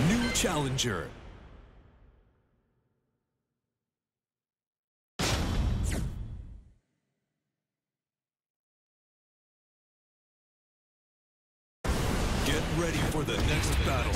New challenger. Get ready for the next battle.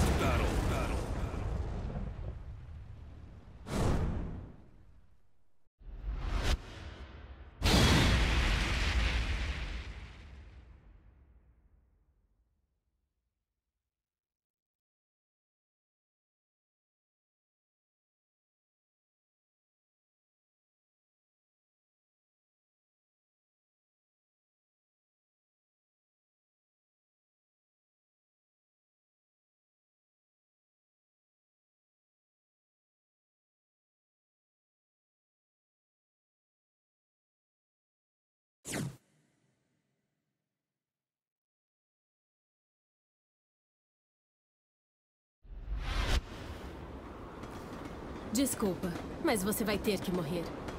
Desculpa, mas você vai ter que morrer.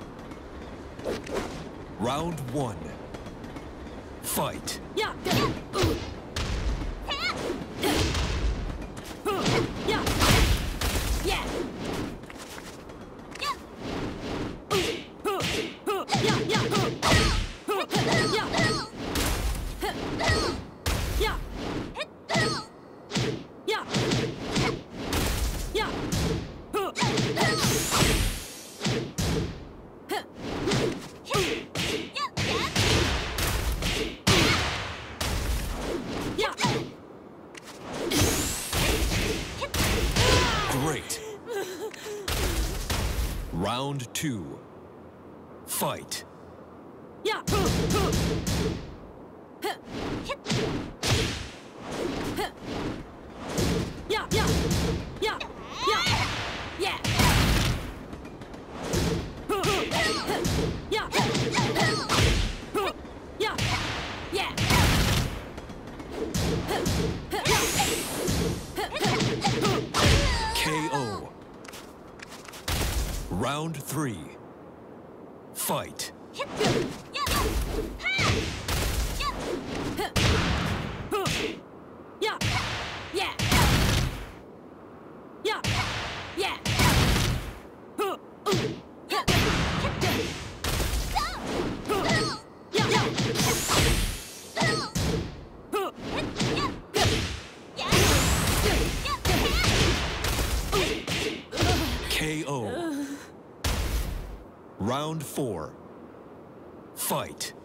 Round 1. Fight. Yeah. Great. Round 2. Fight. Yeah. KO. Round 3. Fight. KO. Round 4. Fight.